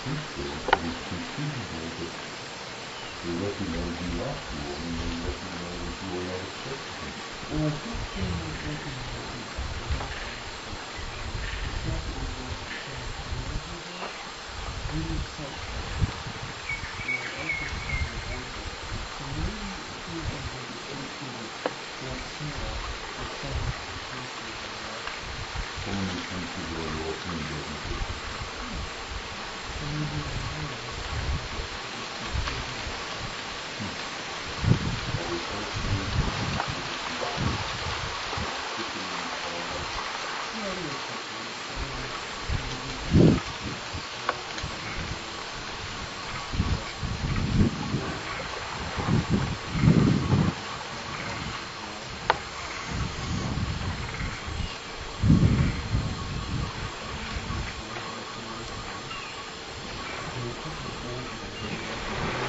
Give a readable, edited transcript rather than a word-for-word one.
think so, but it's conceivable that they recognize you after all, and they recognize that you are not accepting. Well, I think they might recognize you, but they don't exactly what the characteristics are. Maybe it's self-conscious. They're also trying to avoid that fear. So maybe it feels like they've associated that channel with someone who thinks they're very awesome. Someone who thinks they're very awesome and doesn't get it. Yeah. So maybe in their mind they have some ego to just be thinking like that. Are they functioning with people sticking in the car? Yeah, there are techniques. I mean, there's a good technique to help with anxiety and depression. Called alot. There are a couple of goals you can do. Like